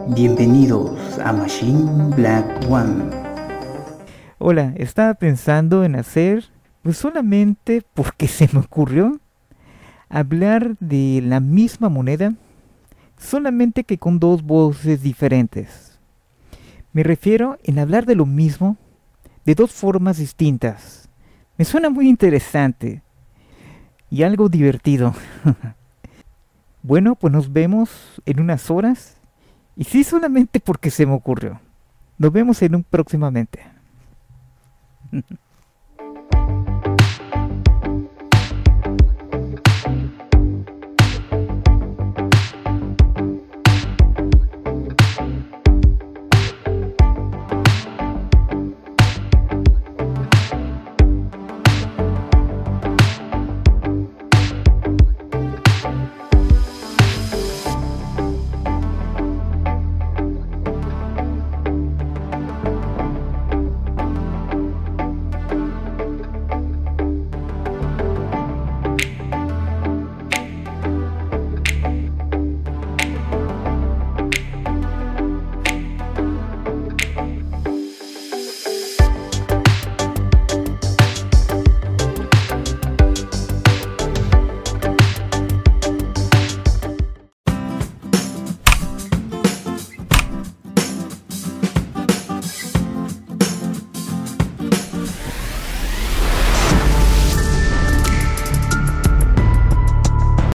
Bienvenidos a Machine Black One. Hola, estaba pensando en hacer, pues solamente porque se me ocurrió, hablar de la misma moneda, solamente que con dos voces diferentes. Me refiero en hablar de lo mismo de dos formas distintas. Me suena muy interesante y algo divertido. Bueno, pues nos vemos en unas horas y sí solamente porque se me ocurrió. Nos vemos en un próximamente.